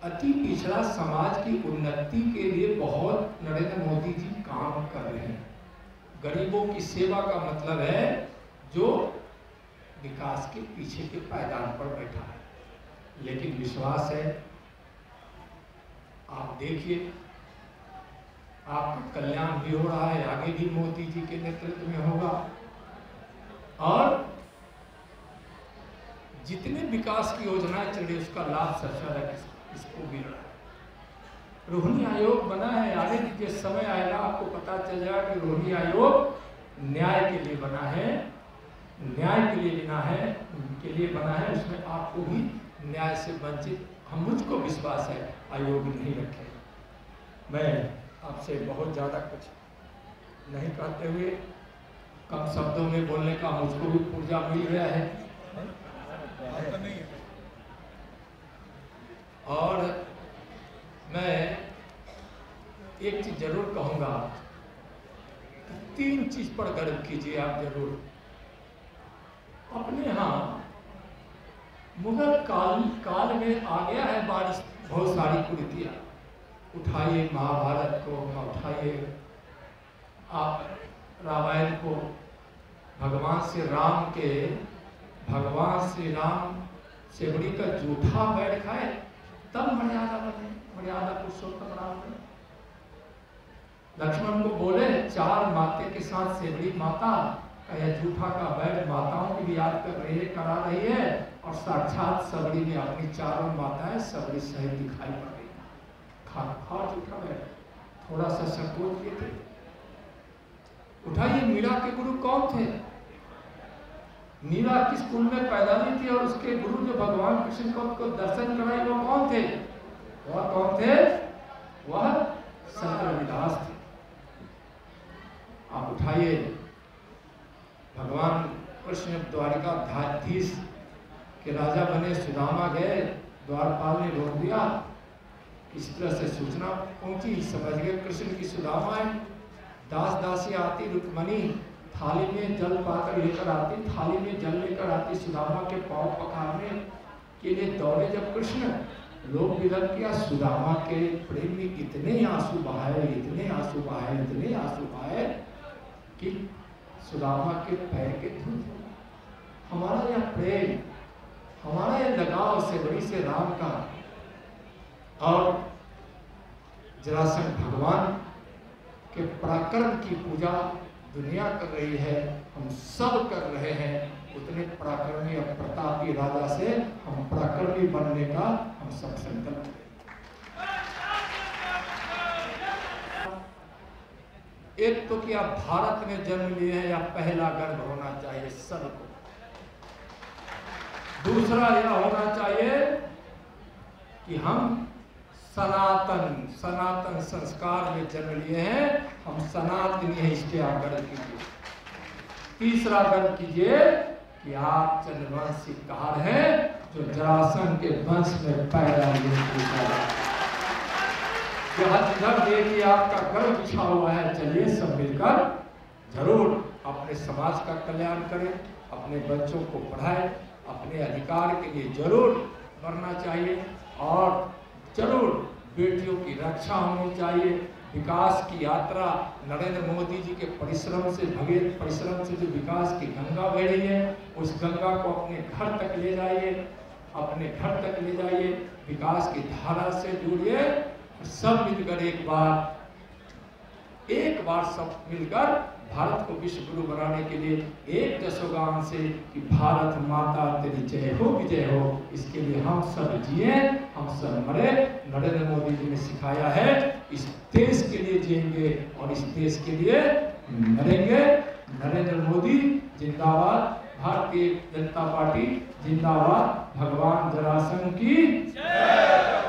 अति पिछड़ा समाज की उन्नति के लिए बहुत नरेंद्र मोदी जी काम कर रहे हैं। गरीबों की सेवा का मतलब है जो विकास के पीछे के पायदान पर बैठा है। लेकिन विश्वास है, आप देखिए आपका कल्याण भी हो रहा है, आगे भी मोदी जी के नेतृत्व में होगा। और जितने विकास की योजनाएं चल रही उसका लाभ सबसे ज्यादा इसको मिल रहा है। रोहिणी आयोग बना है, आगे के समय आएगा आपको पता चल जाएगा कि रोहिणी आयोग न्याय के लिए बना है, न्याय के लिए बना है। उसमें आपको भी न्याय से वंचित मुझको विश्वास है आयोग नहीं रखे। मैं आपसे बहुत ज़्यादा कुछ नहीं कहते हुए कम शब्दों में बोलने का मुझको भी ऊर्जा मिल गया है। और मैं एक चीज जरूर कहूँगा, 3 चीज पर गर्व कीजिए आप जरूर। अपने यहाँ मुगल काल में आ गया है बारिश, बहुत सारी कुरीतियाँ। उठाइए महाभारत को, उठाइए आप रामायण को, भगवान श्री राम सेवड़ी का जूठा बैठ खाए तब मर्यादा बने, मर्यादा पुरुषोत्तम राम बने। लक्ष्मण को बोले 4 माते के साथ सेवड़ी माता का यह जूठा का बैठ माताओं की भी याद करा रही है, और साक्षात सबरी में अपनी 4 माताएं सबरी सहित दिखाई पड़ रही। खा जूठा बैठ, थोड़ा सा संकोच किए थे। उठाइए मीरा के गुरु कौन थे? मीरा किस कुल में पैदा हुई थी, और उसके गुरु जो भगवान कृष्ण को दर्शन कराए वो कौन थे? वह कौन थे? वह संत रविदास थे। आप उठाइए भगवान कृष्ण द्वारिकाधीश के राजा बने, सुदामा गए, द्वारपाल ने रोक दिया। इस तरह से सूचना पहुंची, समझ गए कृष्ण की सुदामा है। दास दासी आती, रुक्मणी थाली में जल पाकर लेकर आती, थाली में जल लेकर आती, सुदामा के पांव पखारने के लिए दौड़े जब कृष्ण, लोग विलंब किया। सुदामा के प्रेम में इतने आंसू बहाए कि सुदामा के पैर के धुल। हमारा यह प्रेम, हमारा यह लगाव सेवड़ी से राम का, और जरासंध भगवान के पराक्रम की पूजा दुनिया कर रही है, हम सब कर रहे हैं। उतने पराक्रमी और प्रतापी राजा से हम पराक्रमी बनने का हम सब संकल्प करें। एक तो कि आप भारत में जन्म लिए हैं, या पहला गर्व होना चाहिए सबको। दूसरा यह होना चाहिए कि हम सनातन संस्कार में जन्म लिए हैं, हम सनातनी हैं, इसके आप गर्व कीजिए। तीसरा गर्व कीजिए कि आप चंद्रवंशी कार हैं, जो जरासंध के वंश में पैदा हुए। जिधर देखिए आपका गर्व बिछा हुआ है, चलिए सब मिलकर जरूर अपने समाज का कल्याण करें, अपने बच्चों को पढ़ाएं, अपने अधिकार के लिए जरूर करना चाहिए, और जरूर बेटियों की रक्षा होनी चाहिए। विकास की यात्रा नरेंद्र मोदी जी के परिश्रम से जो विकास की गंगा बह रही है, उस गंगा को अपने घर तक ले जाइए, विकास की धारा से जुड़िए। सब मिलकर एक बार सब मिलकर भारत को विश्व गुरु बनाने के लिए एक जसोगान से कि भारत माता तेरी जय हो, विजय हो, इसके लिए हम सब जिए, हम सब मरे। नरेंद्र मोदी जी ने सिखाया है, इस देश के लिए जिएंगे और इस देश के लिए मरेंगे। नरेंद्र मोदी जिंदाबाद, भारतीय जनता पार्टी जिंदाबाद, भगवान जरासंध की जय।